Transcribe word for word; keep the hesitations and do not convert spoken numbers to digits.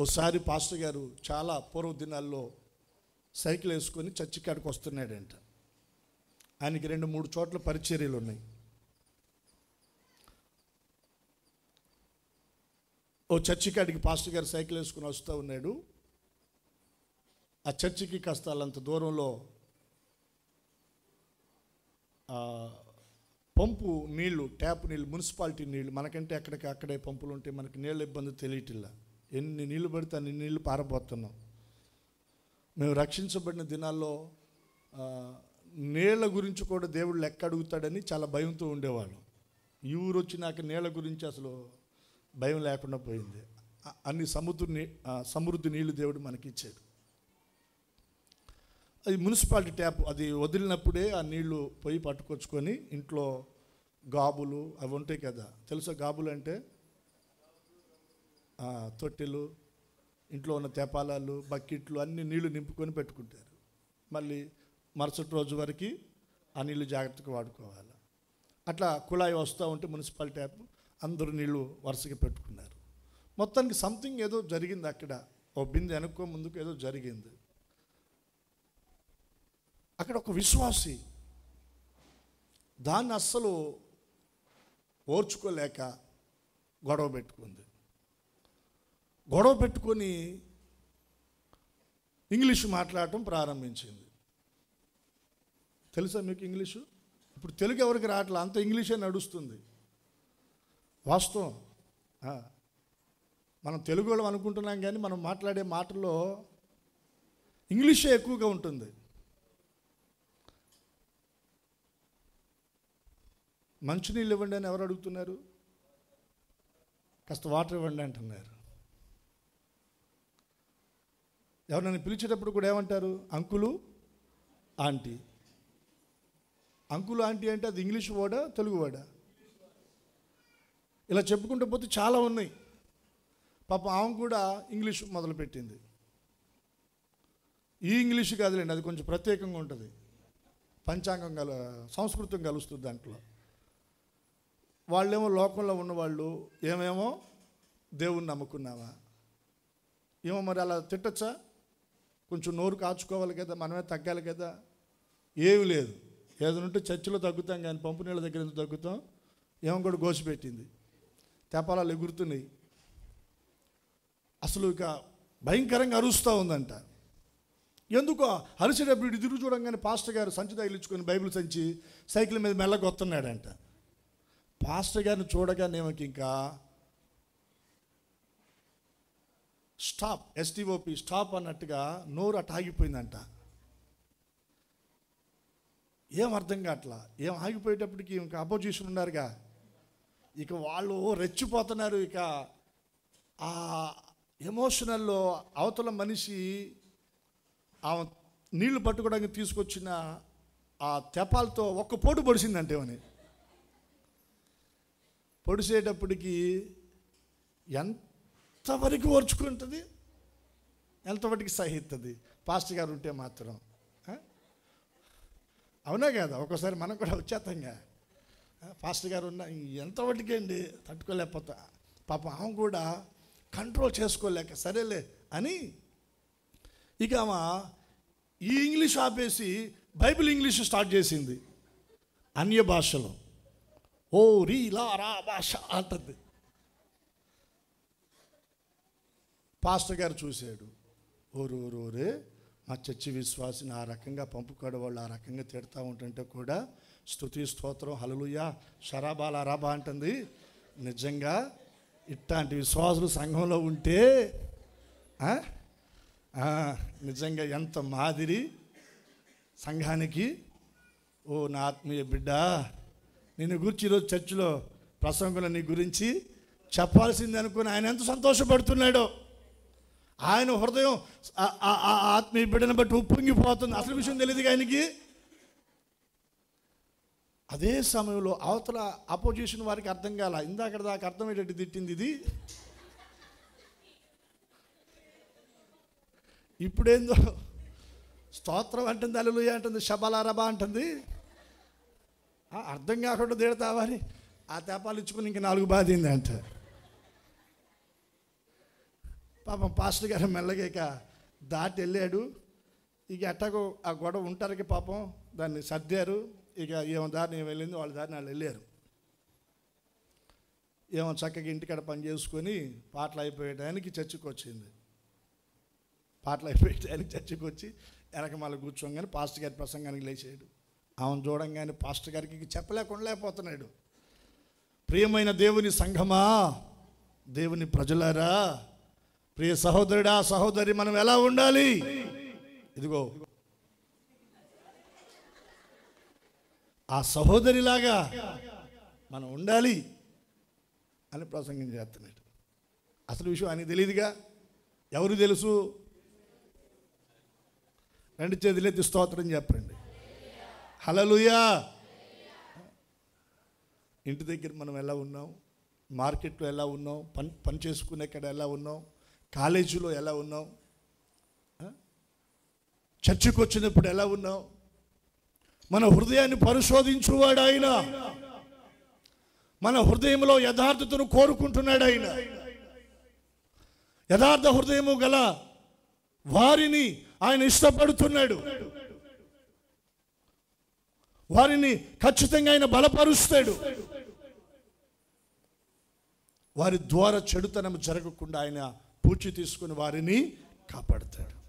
ఓసారి పాస్టర్ గారు చాలా పూర్వ దినాల్లో సైకిల్ వేసుకొని చర్చి కాడికి వస్తున్నాడంట. ఆయనకి రెండు మూడు చోట్ల పరిచర్యలు ఉన్నాయి. ఓ చర్చి కాడికి పాస్టర్ గారు సైకిల్ వేసుకొని వస్తూ ఉన్నాడు. ఆ చర్చికి కాస్త అంత దూరంలో పంపు నీళ్లు, ట్యాప్ నీళ్ళు, మున్సిపాలిటీ నీళ్ళు, మనకంటే అక్కడికి అక్కడే పంపులు ఉంటే మనకి నీళ్ళ ఇబ్బంది తెలియటిల్లా. ఎన్ని నీళ్లు పడితే అన్ని నీళ్లు పారబోతున్నాం. మేము రక్షించబడిన దినాల్లో నీళ్ల గురించి కూడా దేవుడు లెక్క అడుగుతాడని చాలా భయంతో ఉండేవాళ్ళం. ఈ ఊరు వచ్చినాక నీళ్ల గురించి అసలు భయం లేకుండా పోయింది. అన్ని సముద్ర సమృద్ధి నీళ్లు దేవుడు మనకి ఇచ్చాడు. అది మున్సిపాలిటీ ట్యాప్, అది వదిలినప్పుడే ఆ నీళ్లు పోయి పట్టుకొచ్చుకొని ఇంట్లో గాబులు అవి ఉంటాయి కదా, తెలుసా గాబులు అంటే? తొట్టెలు, ఇంట్లో ఉన్న తెపాలాలు, బకెట్లు అన్ని నీళ్లు నింపుకొని పెట్టుకుంటారు. మళ్ళీ మరుసటి రోజు వరకు ఆ నీళ్లు జాగ్రత్తగా వాడుకోవాలి. అట్లా కుళాయి వస్తూ ఉంటే మున్సిపల్ ట్యాప్ అందరూ నీళ్లు వరుసగా పెట్టుకున్నారు. మొత్తానికి సంథింగ్ ఏదో జరిగింది అక్కడ. ఓ బిందె వెనుక్కో ముందుకు ఏదో జరిగింది. అక్కడ ఒక విశ్వాసి దాన్ని అస్సలు ఓర్చుకోలేక గొడవ పెట్టుకుంది. గొడవ పెట్టుకొని ఇంగ్లీషు మాట్లాడటం ప్రారంభించింది. తెలుసా మీకు ఇంగ్లీషు? ఇప్పుడు తెలుగు ఎవరికి రావట్లే, అంత ఇంగ్లీషే నడుస్తుంది. వాస్తవం. మనం తెలుగు వాళ్ళం అనుకుంటున్నాం కానీ మనం మాట్లాడే మాటల్లో ఇంగ్లీషే ఎక్కువగా ఉంటుంది. మంచినీళ్ళు ఇవ్వండి అని ఎవరు అడుగుతున్నారు? కాస్త వాటర్ ఇవ్వండి అంటున్నారు. ఎవరినైనా పిలిచేటప్పుడు కూడా ఏమంటారు? Uncle, aunty. అంకులు, ఆంటీ అంటే అది ఇంగ్లీష్ వర్డా, తెలుగు వర్డా? ఇలా చెప్పుకుంటూ పోతే చాలా ఉన్నాయి. పాప ఆమె కూడా ఇంగ్లీష్ మొదలుపెట్టింది. ఈ ఇంగ్లీష్ కాదులేండి, అది కొంచెం ప్రత్యేకంగా ఉంటుంది. పంచాంగం కల సంస్కృతం కలుస్తుంది దాంట్లో. వాళ్ళేమో లోకంలో ఉన్నవాళ్ళు, ఏమేమో దేవుణ్ణి నమ్ముకున్నావా, ఏమో మరి అలా తిట్టచ్చా? కొంచెం నోరు కాచుకోవాలి కదా, మనమే తగ్గాలి కదా. ఏమి లేదు, ఏదైనా చర్చిలో తగ్గుతాం కానీ పంపు నీళ్ళ దగ్గర ఎందుకు తగ్గుతాం? ఏమో కూడా గోసిపెట్టింది, తెపాలాలు ఎగురుతున్నాయి. అసలు ఇక భయంకరంగా అరుస్తూ ఉందంట. ఎందుకో అరిసేటప్పుడు ఎదురు చూడంగానే పాస్టర్ గారు సంచి తగిలించుకొని బైబిల్ సంచి సైకిల్ మీద మెల్లగా వస్తున్నాడంట. పాస్టర్ గారిని చూడగానే ఏమకి ఇంకా స్టాప్, ఎస్టీఓపి స్టాప్ అన్నట్టుగా నోరు అట్ట ఆగిపోయిందంట. ఏం అర్థం కావట్లా. ఏం ఆగిపోయేటప్పటికి ఇంకా అపోజిషన్ ఉన్నారుగా, ఇక వాళ్ళు రెచ్చిపోతున్నారు. ఇక ఆ ఎమోషనల్లో అవతల మనిషి ఆ నీళ్లు పట్టుకోవడానికి తీసుకొచ్చిన ఆ తెపాలతో ఒక్క పోటు పొడిచిందంటే అని. పొడిసేటప్పటికి ఎంతవరకు ఓర్చుకుంటుంది, ఎంతవరకు సహిస్తుంది పాస్టర్ గారు ఉంటే మాత్రం. అవునా కదా? ఒక్కోసారి మనం కూడా వచ్చేస్తాంగా, పాస్టర్ గారు ఉన్న ఎంతవరకు అండి తట్టుకోలేకపోతా. పాప ఆమె కూడా కంట్రోల్ చేసుకోలేక సరేలే అని ఇక ఆమె ఈ ఇంగ్లీష్ ఆపేసి బైబిల్ ఇంగ్లీష్ స్టార్ట్ చేసింది అన్య భాషలో. ఓ రీ లా రా భాష అంటుంది. పాస్టర్ గారు చూశాడు, ఓరు ఓరే మా చర్చి విశ్వాసిని ఆ రకంగా పంపుకోవడం వాళ్ళు ఆ రకంగా తిడతా ఉంటుంటే కూడా స్తుతి స్తోత్రం హల్లెలూయా షరాబాల రాబా అంటుంది. నిజంగా ఇట్లాంటి విశ్వాసులు సంఘంలో ఉంటే నిజంగా ఎంత మాదిరి సంఘానికి. ఓ నా ఆత్మీయ బిడ్డ, నిన్ను గురించి ఈరోజు చర్చిలో ప్రసంగంలో నీ గురించి చెప్పాల్సింది అనుకుని ఆయన ఎంత సంతోషపడుతున్నాడో. ఆయన హృదయం ఆత్మీయ బిడ్డను బట్టి ఉప్పొంగిపోతుంది. అసలు విషయం తెలియదు ఆయనకి. అదే సమయంలో అవతల అపోజిషన్ వారికి అర్థం కాల. ఇందాక దాకా అర్థమయ్యేటట్టు తిట్టింది ఇది, ఇప్పుడేందో స్తోత్రం అంటుంది, హల్లెలూయా అంటుంది, షబలారబా అంటుంది. అర్థం కాకుండా తిడతావని ఆ తెపాలు ఇచ్చుకుని ఇంక నాలుగు బాధింది అంట. పాపం పాస్టర్ గారు మెల్లగా ఇక దాటి వెళ్ళాడు. ఇక ఎట్టాగో ఆ గొడవ ఉంటారికి పాపం దాన్ని సర్దారు. ఇక ఏమో దారిని ఏం వెళ్ళింది, వాళ్ళ దారిని వాళ్ళు వెళ్ళారు. ఏమో చక్కగా ఇంటికాడ పని చేసుకొని పాటలు అయిపోయే టయానికి చర్చికి వచ్చింది. పాటలు అయిపోయే టయానికి చర్చికి వచ్చి వెనక మళ్ళీ కూర్చోగానే పాస్టర్ గారి ప్రసంగానికి లేచాడు. ఆమెను చూడంగానే పాస్టర్ గారికి చెప్పలేకుండా లేకపోతున్నాడు. ప్రియమైన దేవుని సంఘమా, దేవుని ప్రజలారా, ప్రియ సహోదరుడా సహోదరి, మనం ఎలా ఉండాలి? ఇదిగో ఆ సహోదరిలాగా మనం ఉండాలి అని ప్రసంగం చేస్తున్నాడు. అసలు విషయం ఆయనకి తెలియదుగా. ఎవరు తెలుసు? రెండు చేతులెత్తి స్తోత్రం చెప్పండి. హల్లెలూయా. ఇంటి దగ్గర మనం ఎలా ఉన్నాం, మార్కెట్లో ఎలా ఉన్నాం, పని పని చేసుకునే కాడ ఎలా ఉన్నాం, కాలేజీలో ఎలా ఉన్నాం, చర్చికి వచ్చినప్పుడు ఎలా ఉన్నాం? మన హృదయాన్ని పరిశోధించువాడు ఆయన. మన హృదయంలో యథార్థతను కోరుకుంటున్నాడు ఆయన. యథార్థ హృదయము గల వారిని ఆయన ఇష్టపడుతున్నాడు. వారిని ఖచ్చితంగా ఆయన బలపరుస్తాడు. వారి ద్వారా చెడుతనం జరగకుండా ఆయన పూచి తీసుకుని వారిని కాపాడుతాడు.